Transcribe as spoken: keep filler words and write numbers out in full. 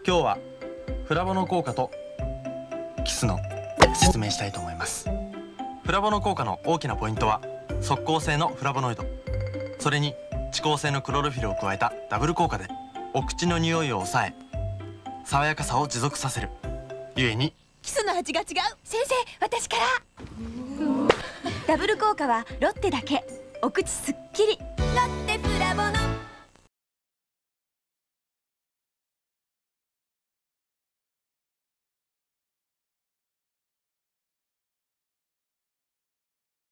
今日はフラボノ効果とキスの説明したいと思います。フラボノ効果の大きなポイントは即効性のフラボノイド、それに遅効性のクロロフィルを加えたダブル効果でお口の匂いを抑え爽やかさを持続させるゆえにキスの味が違う。先生、私からダブル効果はロッテだけ。お口すっきり。ロッテフラボノ